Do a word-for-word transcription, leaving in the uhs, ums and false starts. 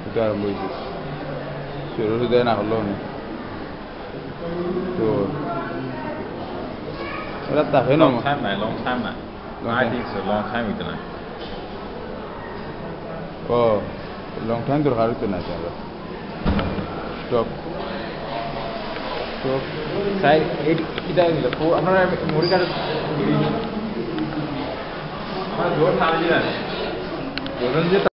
itu আরম্ভ হয়েছে শুরু শুধু না হলো তো ওরা তাকে না long time man long time man Long I time. think so long time with না ও লং টাইম দরকার হতো না আমরা স্টপ স্টপ সাই এটা দিল আপনারা মুড়ি কাটা মুড়ি আমার জোর না দিলেন জোর যে